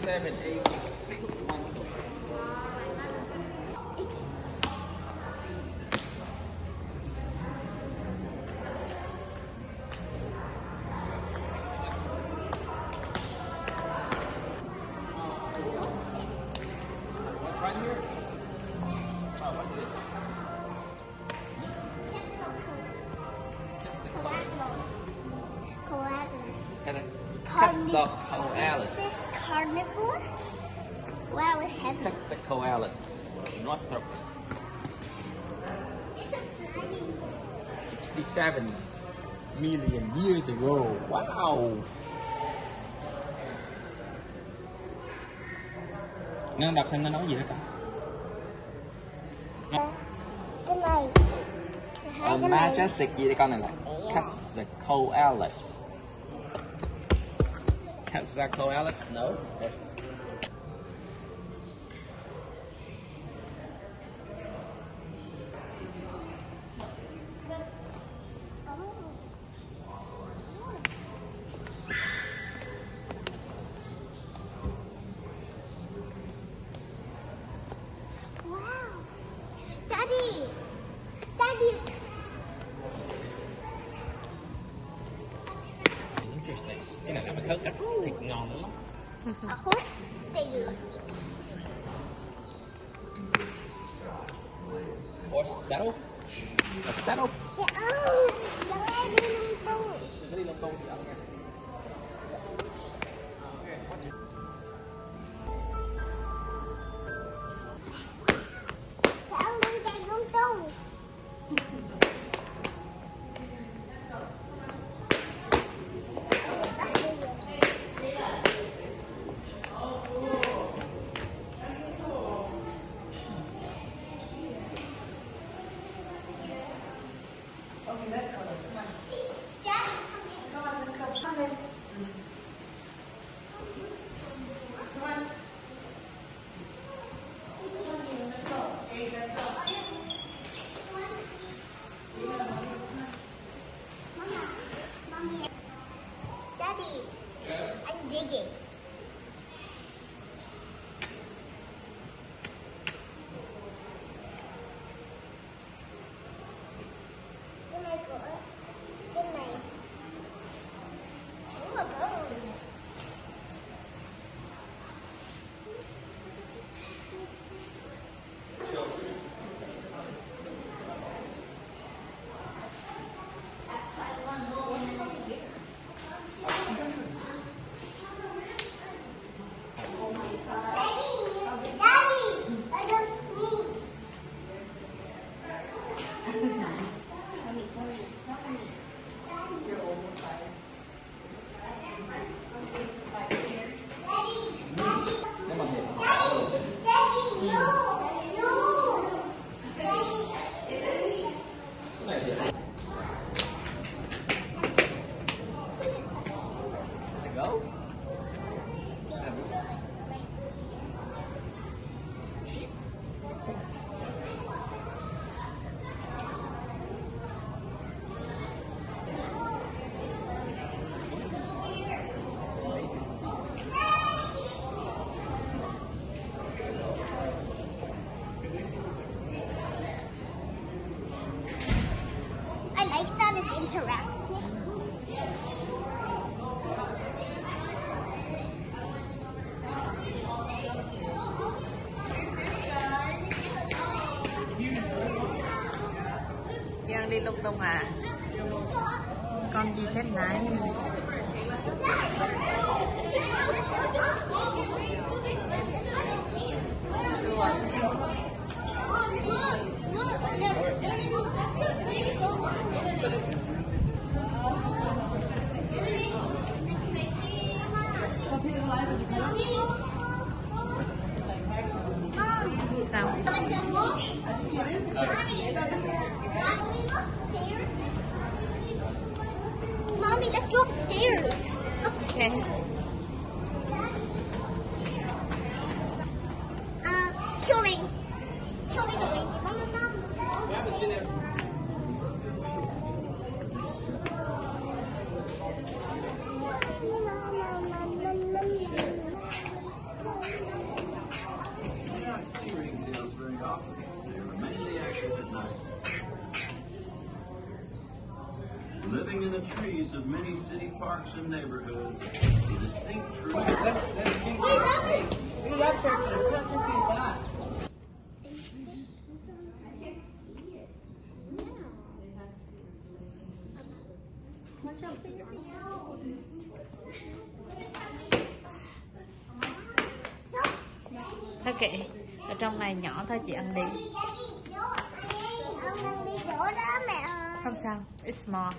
7, 8, 6, 1. Right here? Oh, what's this? Quetzalcoatlus. Is this carnivore? Wow, it's heavy. Quetzalcoatlus. Northrop. It's a flying. 67 million years ago. Wow. Nó đọc thêm nó nói gì đó cả. Cái này. Hai cái này. Majestic gì đây con này là Quetzalcoatlus. Quetzalcoatlus, no. Daddy! Daddy! Interesting. Cái này là mình thớt cắt thịt ngon lắm. A horse steak. Horse saddle? A saddle? Jangan ada lontong. Jadi lontong di atasnya. Sao đi chạy lontong? Daddy, I'm digging. Cái này của cái này. Đúng là bớt. Nếu mà thiệt. Cái này thiệt. Go. I like that it's interactive. Giang đi lung tung à? Con gì thế này? Sure. Sao? Mommy, let's go upstairs. Okay. Killing the ring. Mom. living in the trees of many city parks and neighborhoods. The distinct tree. We love turkey. We love turkey a lot. Thôi kệ, ở trong này nhỏ thôi chị ăn đi. Không sao, it's small.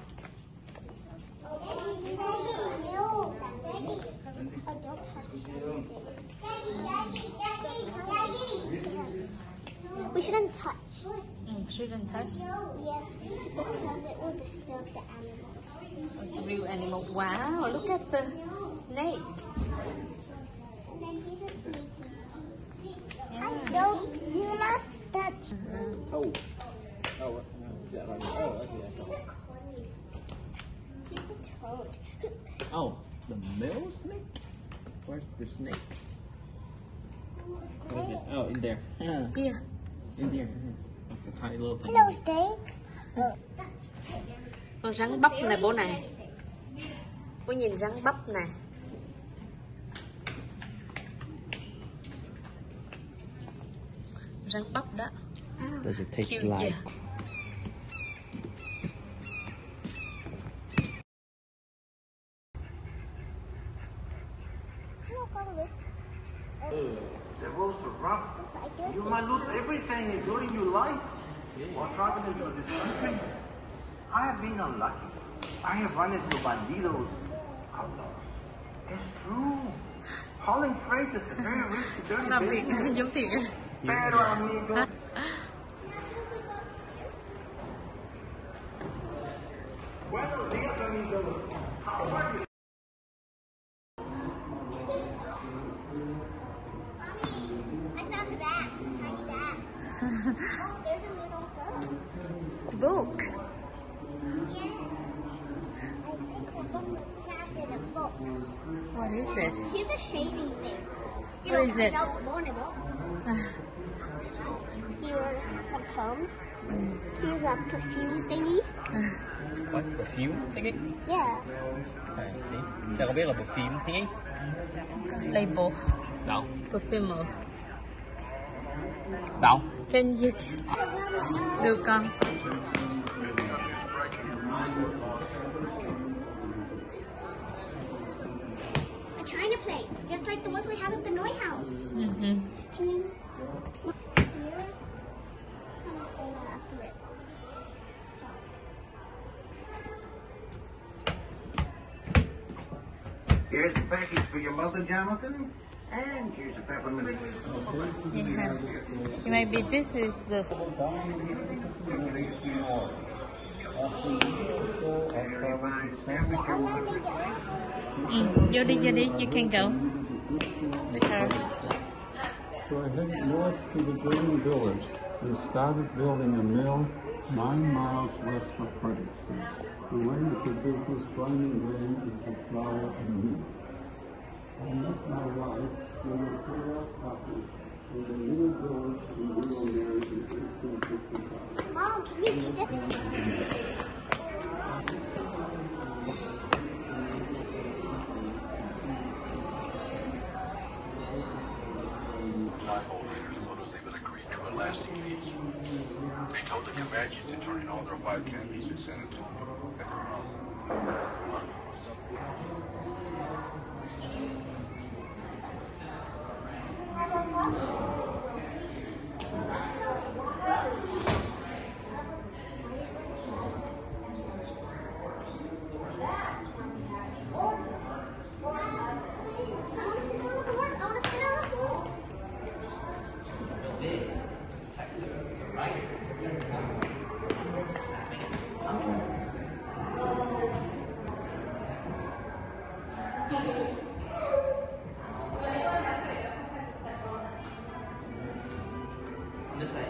We shouldn't touch. Shouldn't touch. Yes, because it will disturb the animals. It's a real animal. Wow, look at the snake. And then he's a sneaky. Yeah. So you must touch. It's a toad. Oh, is that right? Oh, I see. He's a toad. Oh, the male snake? Where's the snake? Where is it? Oh, in there. Here. In there. It's a tiny little thing. Hello, snake. Con rắn bắp này bố này. Bố nhìn rắn bắp nè. Rắn bắp đó. Does it taste Cute, like? yeah. Hello, Congress. The roads are rough. You might lose everything, including your life, while traveling into this country. I have been unlucky. I have run into bandidos, outlaws. It's true. Hauling freight is a very risky, dirty Làm thiệt, business. giống thiệt. Pero amigo. Buenos días, amigos. How are you? I found the bat. Tiny bat. Oh, there's a little bird. Book. Yeah. I think the book was trapped in a book. What is it? Here's a shaving thing. You What know, is it? without warning book. Here's some combs. Here's a perfume thingy. What? Perfume thingy? Yeah. I see. Sao con biết là perfume thingy? Label. Đâu? Perfumer. Đâu? Trên dịch. Được con. A China plate, just like the ones we have at the Noi house. Can you look? Here's something after it. Here's the package for your mother, Jonathan. And here's a peppermint. Yeah. So maybe this is the... Vô đi, you can go. With her. So I headed north to the German village and started building a mill 9 miles west of Fredericksburg. The land to business grinding grain into flour and meat. I met my wife when we put our cotton in the little village in Rio Mary in 1865. Mom, can you eat it? Landholders told us they would agree to a lasting peace. They told the Comanches to turn in all their wild candies to San Antonio. This side.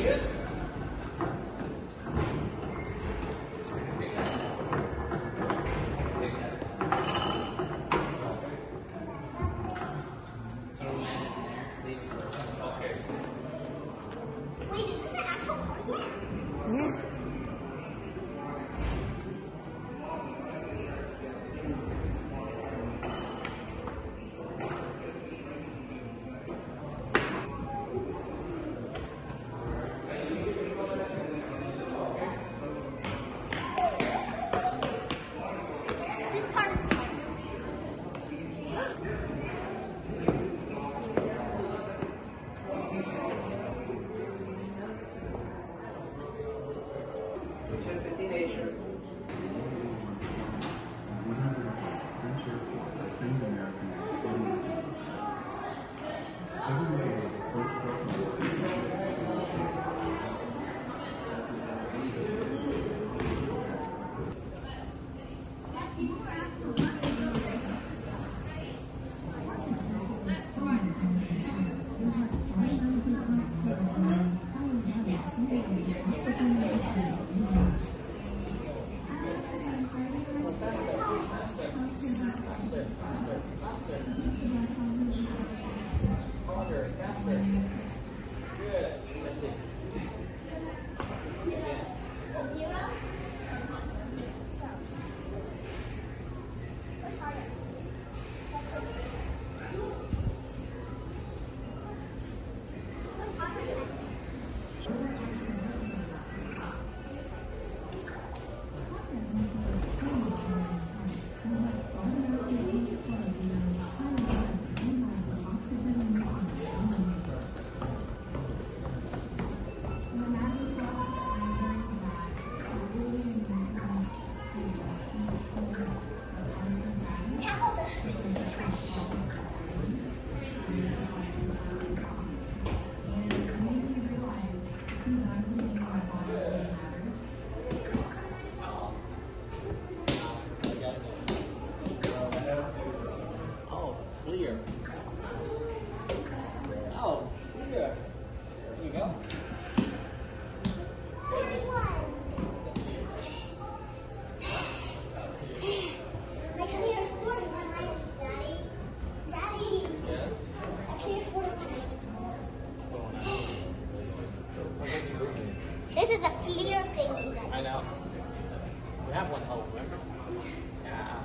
Wait, is this an actual car? Yes. Yes. This part is fun. Just a teenager. Oh, clear. Oh, clear. There you go. I cleared 41 items, Daddy. Daddy, Yes. I cleared 41 items. What's moving? This is a clear thing. I know. We have one hole, remember? Yeah.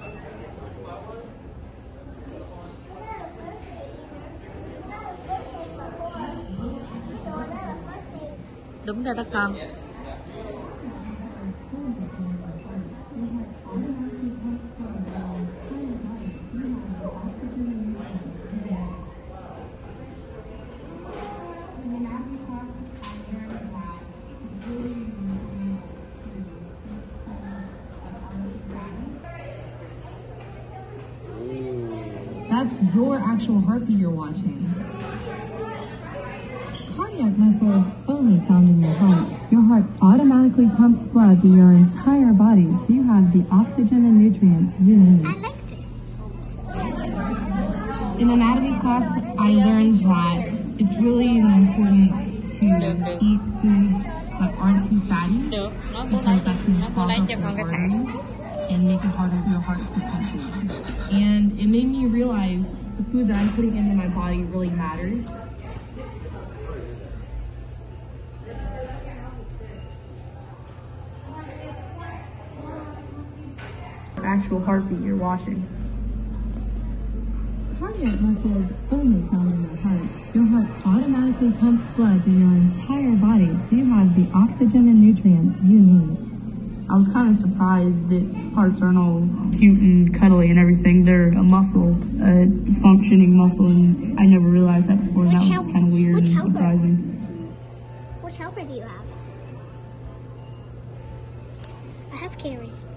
Đúng rồi đó con. Yes. That's your actual heartbeat you're watching. Cardiac muscle is only found in your heart. Your heart automatically pumps blood to your entire body, so you have the oxygen and nutrients you need. I like this. In anatomy class, I learned that it's really important to eat foods that aren't too fatty, Được, nó because that can nó clog lấy up cho your con cái thẻ. arteries and make it harder for your heart to pump blood. And it made me realize the food that I'm putting into my body really matters. Actual heartbeat you're watching. Cardiac muscle is only found in your heart. Your heart automatically pumps blood to your entire body, so you have the oxygen and nutrients you need. I was kind of surprised that hearts aren't all cute and cuddly and everything. They're a muscle, a functioning muscle, and I never realized that before. And that was kind of weird and surprising. Which helper do you have? I have Carrie.